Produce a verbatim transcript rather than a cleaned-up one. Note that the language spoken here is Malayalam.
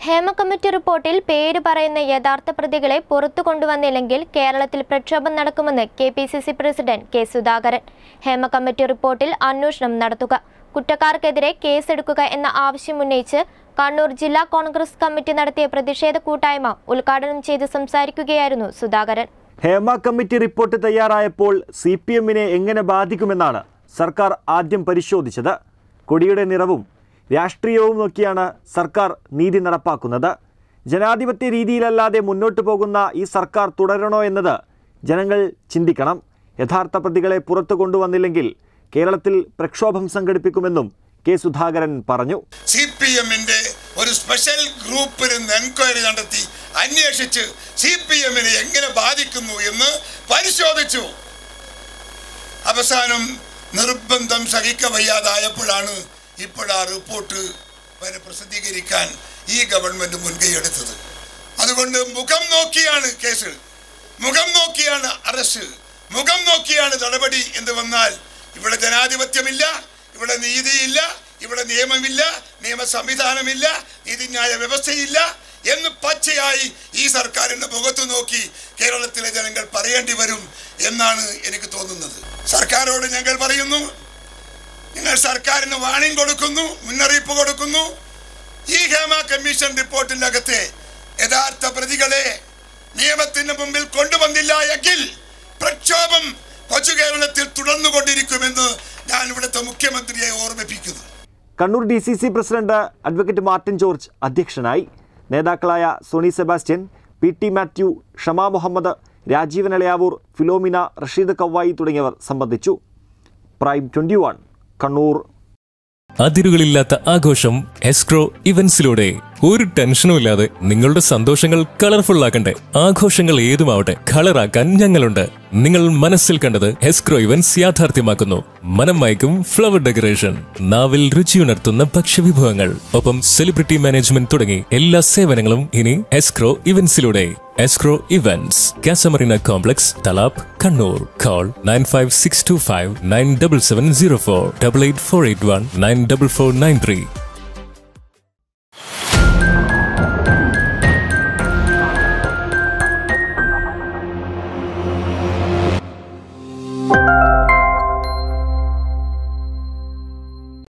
ഹേമ കമ്മിറ്റി റിപ്പോർട്ടിൽ പേര് പറയുന്ന യഥാർത്ഥ പ്രതികളെ പുറത്തു കൊണ്ടുവന്നില്ലെങ്കിൽ കേരളത്തിൽ പ്രക്ഷോഭം നടക്കുമെന്ന് K P C C president K Sudhakaran. Hema committee റിപ്പോർട്ടിൽ അന്വേഷണം നടത്തുക, കുറ്റക്കാർക്കെതിരെ കേസെടുക്കുക എന്ന ആവശ്യമുന്നയിച്ച് കണ്ണൂർ ജില്ലാ കോൺഗ്രസ് കമ്മിറ്റി നടത്തിയ പ്രതിഷേധ കൂട്ടായ്മ ഉദ്ഘാടനം ചെയ്ത് സംസാരിക്കുകയായിരുന്നു സുധാകരൻ. ഹേമ കമ്മിറ്റി റിപ്പോർട്ട് തയ്യാറായപ്പോൾ സി പി എമ്മിനെ എങ്ങനെ ബാധിക്കുമെന്നാണ് സർക്കാർ ആദ്യം പരിശോധിച്ചത്. കൊടിയുടെ നിറവും രാഷ്ട്രീയവും നോക്കിയാണ് സർക്കാർ നീതി നടപ്പാക്കുന്നത്. ജനാധിപത്യ രീതിയിലല്ലാതെ മുന്നോട്ടു പോകുന്ന ഈ സർക്കാർ തുടരണോ എന്നത് ജനങ്ങൾ ചിന്തിക്കണം. യഥാർത്ഥ പ്രതികളെ പുറത്തു കൊണ്ടുവന്നില്ലെങ്കിൽ കേരളത്തിൽ പ്രക്ഷോഭം സംഘടിപ്പിക്കുമെന്നും കെ സുധാകരൻ പറഞ്ഞു. സി പി എമ്മിന്റെ ഒരു സ്പെഷ്യൽ ഗ്രൂപ്പിൽ നിന്ന് എൻക്വയറി നടത്തി അന്വേഷിച്ച് സി പി എമ്മിനെ എങ്ങനെ ബാധിക്കുന്നു എന്ന് പരിശോധിച്ചു. അവസാനം നിർബന്ധം സഹിക്ക വയ്യാതായപ്പോഴാണ് ഇപ്പോൾ ആ റിപ്പോർട്ട് വരെ പ്രസിദ്ധീകരിക്കാൻ ഈ ഗവൺമെന്റ് മുൻകൈയെടുത്തത്. അതുകൊണ്ട് മുഖം നോക്കിയാണ് കേസ്, മുഖം നോക്കിയാണ് അറസ്റ്റ്, മുഖം നോക്കിയാണ് നടപടി എന്ന് വന്നാൽ ഇവിടെ ജനാധിപത്യമില്ല, ഇവിടെ നീതിയില്ല, ഇവിടെ നിയമമില്ല, നിയമ സംവിധാനമില്ല, നീതിന്യായ വ്യവസ്ഥയില്ല എന്ന് പച്ചയായി ഈ സർക്കാരിന്റെ മുഖത്ത് നോക്കി കേരളത്തിലെ ജനങ്ങൾ പറയേണ്ടി വരും എന്നാണ് എനിക്ക് തോന്നുന്നത്. സർക്കാരോട് ഞങ്ങൾ പറയുന്നു, നിങ്ങൾ സർക്കാരിന് വാണിംഗ് കൊടുക്കുന്നു, മുന്നറിയിപ്പ് കൊടുക്കുന്നു. ഈ ഹേമ കമ്മീഷൻ റിപ്പോർട്ടിന്റെ അകത്തെ യഥാർത്ഥ പ്രതികളെ നിയമത്തിന് മുമ്പിൽ കൊണ്ടുവന്നില്ല എങ്കിൽ പ്രക്ഷോഭം കൊച്ചു കേരളത്തിൽ തുടർന്നുകൊണ്ടിരിക്കുമെന്ന് ഞാൻ ഇവിടുത്തെ മുഖ്യമന്ത്രിയെ ഓർമ്മിപ്പിക്കുന്നു. Kannur D C C president advocate Martin George അധ്യക്ഷനായി. നേതാക്കളായ സോണി സെബാസ്റ്റ്യൻ, പി ടി മാത്യു, ഷമാ മുഹമ്മദ്, രാജീവൻ എളയാവൂർ, ഫിലോമിന, റഷീദ് കവായി തുടങ്ങിയവർ സംബന്ധിച്ചു. Prime twenty one Kannur. അതിരുകളില്ലാത്ത ആഘോഷം എസ്ക്രോ ഇവന്റ്സിലൂടെ. ഒരു ടെൻഷനും ഇല്ലാതെ നിങ്ങളുടെ സന്തോഷങ്ങൾ കളർഫുൾ ആക്കണ്ടേ? ആഘോഷങ്ങൾ ഏതുമാവട്ടെ, കളറാക്കാൻ ഞങ്ങളുണ്ട്. നിങ്ങൾ മനസ്സിൽ കണ്ടത് എസ്ക്രോ ഇവന്റ്സ് യാഥാർത്ഥ്യമാക്കുന്നു. മനം മയക്കും ഫ്ലവർ ഡെക്കറേഷൻ, നാവിൽ രുചിയുണർത്തുന്ന ഭക്ഷ്യവിഭവങ്ങൾ, ഒപ്പം സെലിബ്രിറ്റി മാനേജ്മെന്റ് തുടങ്ങി എല്ലാ സേവനങ്ങളും ഇനി എസ്ക്രോ ഇവന്റ്സിലൂടെ. Escro events, Casamarina complex, Thalap, Kannur. Call nine five six two five nine seven seven zero four double eight four eight one nine four four nine three.